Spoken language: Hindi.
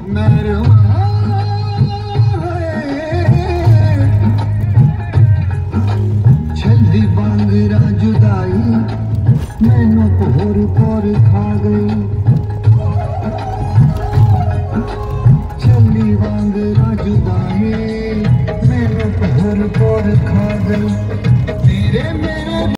छली बांगरा जुदाई मैनू पोर पोर खा गई। छली बांग